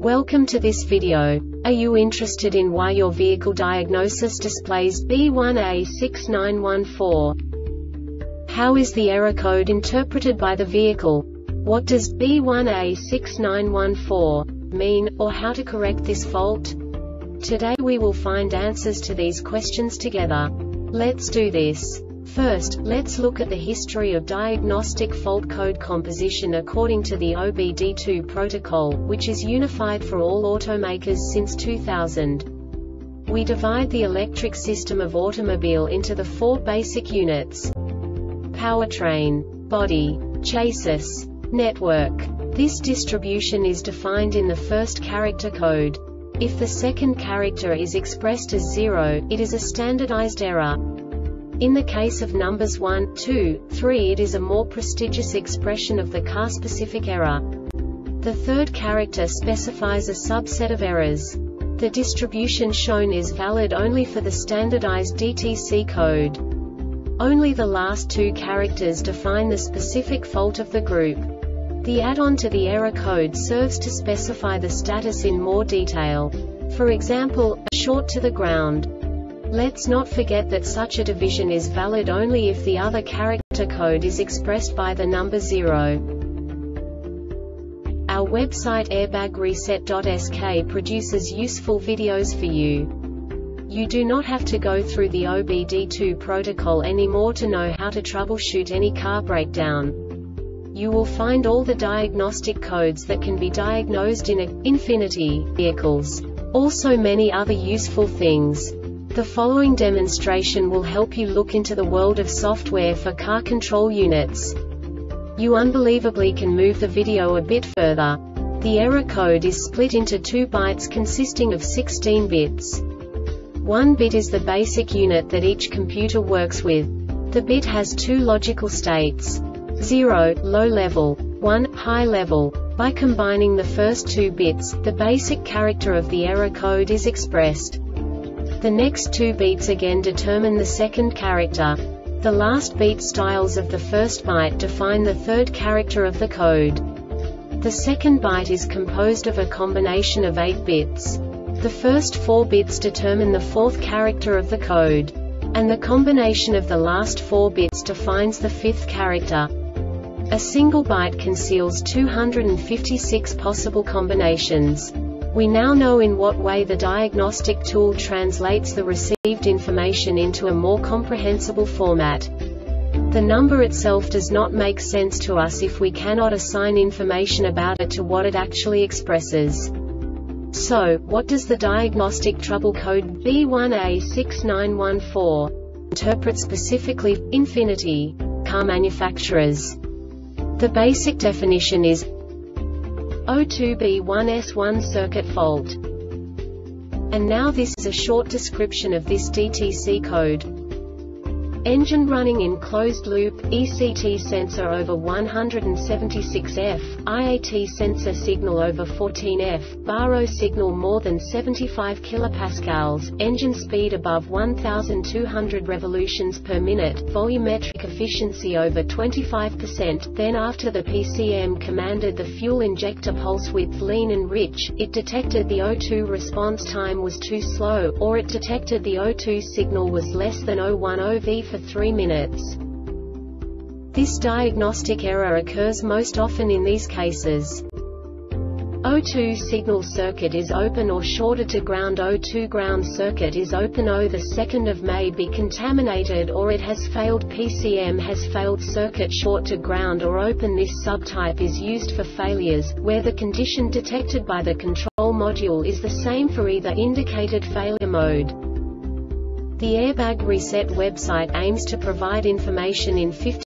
Welcome to this video. Are you interested in why your vehicle diagnosis displays B1A6914? How is the error code interpreted by the vehicle? What does B1A6914 mean, or how to correct this fault? Today we will find answers to these questions together. Let's do this. First, let's look at the history of diagnostic fault code composition according to the OBD2 protocol, which is unified for all automakers since 2000. We divide the electric system of automobile into the four basic units: powertrain, body, chassis, network. This distribution is defined in the first character code. If the second character is expressed as 0, it is a standardized error. In the case of numbers 1, 2, 3, it is a more prestigious expression of the car-specific error. The third character specifies a subset of errors. The distribution shown is valid only for the standardized DTC code. Only the last two characters define the specific fault of the group. The add-on to the error code serves to specify the status in more detail. For example, a short to the ground. Let's not forget that such a division is valid only if the other character code is expressed by the number 0. Our website airbagreset.sk produces useful videos for you. You do not have to go through the OBD2 protocol anymore to know how to troubleshoot any car breakdown. You will find all the diagnostic codes that can be diagnosed in Infiniti vehicles. Also many other useful things. The following demonstration will help you look into the world of software for car control units. You unbelievably can move the video a bit further. The error code is split into 2 bytes consisting of 16 bits. 1 bit is the basic unit that each computer works with. The bit has 2 logical states: 0, low level, 1, high level. By combining the first 2 bits, the basic character of the error code is expressed. The next 2 beats again determine the second character. The last beat styles of the first byte define the third character of the code. The second byte is composed of a combination of 8 bits. The first 4 bits determine the fourth character of the code. And the combination of the last 4 bits defines the fifth character. A single byte conceals 256 possible combinations. We now know in what way the diagnostic tool translates the received information into a more comprehensible format. The number itself does not make sense to us if we cannot assign information about it to what it actually expresses. So, what does the diagnostic trouble code B1A6914 interpret specifically for Infiniti car manufacturers? The basic definition is O2B1S1 circuit fault. And now this is a short description of this DTC code. Engine running in closed loop, ECT sensor over 176F, IAT sensor signal over 14F, baro signal more than 75 kilopascals, engine speed above 1,200 revolutions per minute, volumetric efficiency over 25%. Then after the PCM commanded the fuel injector pulse width lean and rich, it detected the O2 response time was too slow, or it detected the O2 signal was less than 0.10 V for 3 minutes. This diagnostic error occurs most often in these cases. O2 signal circuit is open or shorted to ground. O2 ground circuit is open. The 2nd of May be contaminated or it has failed. PCM has failed. Circuit short to ground or open. This subtype is used for failures where the condition detected by the control module is the same for either indicated failure mode. The Airbag Reset website aims to provide information in 50